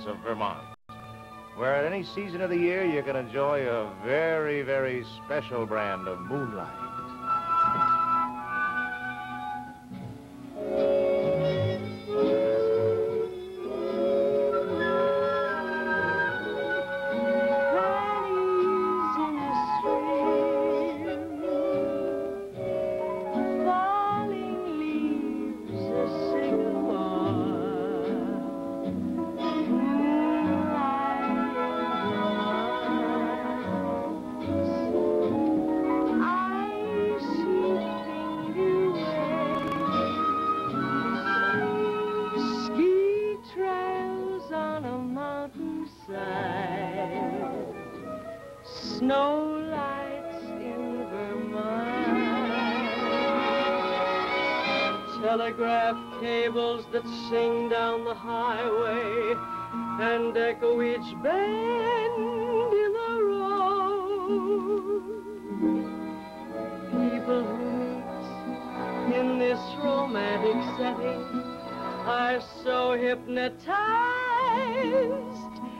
mountains of Vermont, where at any season of the year you can enjoy a very, very special brand of Moonlight. Snow lights in Vermont, telegraph cables that sing down the highway and echo each bend in the road. People who meet in this romantic setting are so hypnotized